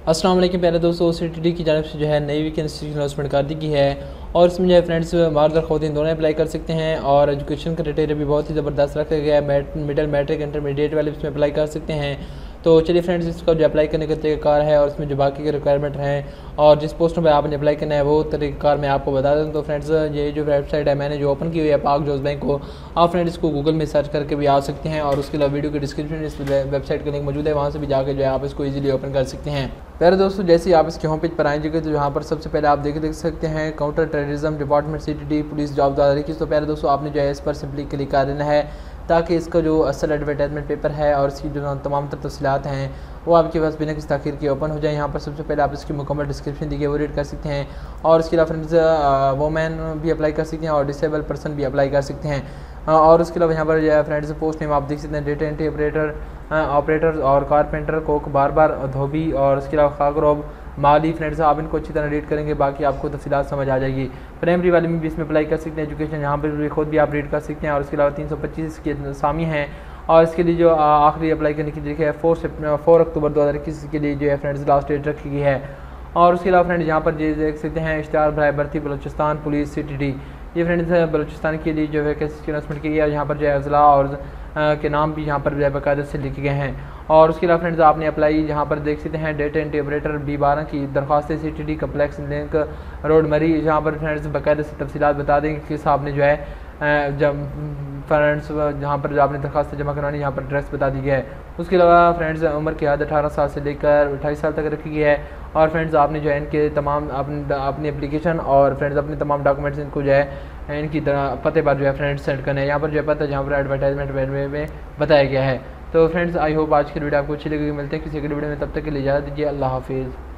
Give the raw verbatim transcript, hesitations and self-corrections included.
अस्सलाम वालेकुम प्यारे दोस्तों, सी टी डी की जानब से जो है नई वैकेंसी की अनाउंसमेंट कर दी गई है और इसमें जो है फ्रेंड्स मर्द और ख़वातीन दोनों अप्लाई कर सकते हैं और एजुकेशन क्राइटेरिया भी बहुत ही ज़बरदस्त रखा गया है। मिडिल मैट्रिक इंटरमीडिएट वाले इसमें अप्लाई कर सकते हैं। तो चलिए फ्रेंड्स, इसका जो अप्लाई करने का तरीक़ाकार है और इसमें जो बाकी के रिक्वायरमेंट हैं और जिस पोस्टों पर आपने अप्लाई करना है वो तरीक़ाकार मैं आपको बता दूँ। तो फ्रेंड्स, ये जो वेबसाइट है मैंने जो ओपन की हुई है पाक जॉब्स बैंक को, आप फ्रेंड्स इसको गूगल में सर्च करके भी आ सकते हैं और उसके अलावा वीडियो के डिस्क्रिप्शन में इस वेबसाइट का लिंक मौजूद है, वहाँ से भी जाकर जो है आप इसको ईजिली ओपन कर सकते हैं। प्यारे दोस्तों, जैसे ही आप इसके होम पेज पर आएंगे तो यहाँ पर सबसे पहले आप देख देख सकते हैं counter terrorism department C T D police job की। तो प्यारे दोस्तों, आपने जो है इस पर सिंपली क्लिक कर देना है ताकि इसका जो असल एडवर्टाइजमेंट पेपर है और इसकी जो तमाम तर तफसीलात हैं वो आपके पास बिना किसी ताख़ीर के ओपन हो जाए। यहाँ पर सबसे पहले आप इसकी मुकम्मल डिस्क्रिप्शन दी गई वो रीड कर सकते हैं और इसके अलावा फ्रेंड्स वोमेन भी अप्लाई कर सकते हैं और डिसेबल पर्सन भी अप्लाई कर सकते हैं। और उसके अलावा यहाँ पर जो है फ्रेंड्स पोस्ट नेम आप देख सकते हैं डेटा एंट्री ऑपरेटर ऑपरेटर और कारपेंटर कोक बार बार धोबी और उसके अलावा खागरोब माली। फ्रेंड्स, आप इनको अच्छी तरह रीड करेंगे, बाकी आपको तफसीलात समझ आ जाएगी। प्राइमरी वाले में भी इसमें अप्लाई कर सकते हैं एजुकेशन, यहाँ पर भी खुद भी आप रीड कर सकते हैं और इसके अलावा तीन सौ पच्चीस के सामी हैं और इसके लिए जो आखिरी अप्लाई करने की तारीख है फोर फोर अक्टूबर दो हज़ार इक्कीस के लिए जो है फ्रेंड्स लास्ट डेट रखी गई है। और उसके अलावा फ्रेंड्स यहाँ पर जो देख सकते हैं इश्तिहार बराए भर्ती Balochistan police C T D, ये फ्रेंड्स बलूचिस्तान के लिए जो वैकेंसी की अनाउंसमेंट की है। यहाँ पर जो है अजला और के नाम भी यहाँ पर जो है बाकायदा से लिखे गए हैं। और उसके अलावा फ्रेंड्स आपने अप्लाई यहाँ पर देख सकते हैं डेटा एंट्री ऑपरेटर बी बारह की दरख्वास्त C T D complex link road Murree. यहाँ पर फ्रेंड्स बाकायदा से तफसीलात बता देंगे किस आपने जो है जब फ्रेंड्स जहाँ पर जो आपने दरख्वास्त जमा करवानी यहाँ पर एड्रेस बता दी गया है। उसके अलावा फ्रेंड्स उम्र की हद अठारह साल से लेकर अट्ठाईस साल तक रखी गई है। और फ्रेंड्स आपने जो है इनके तमाम अपनी अपनी एप्लीकेशन और फ्रेंड्स अपने तमाम डॉक्यूमेंट्स इनको जो है इनकी पते पर जो है फ्रेंड्स सेंड करना है। यहाँ पर जो है पता जहाँ पर एडवर्टाइजमेंट में बताया गया है। तो फ्रेंड्स, आई होप आज की वीडियो आपको अच्छी लगेगी। मिलते हैं किसी अगली वीडियो में, तब तक के लिए इजाज़त दीजिए। अल्लाह हाफिज़।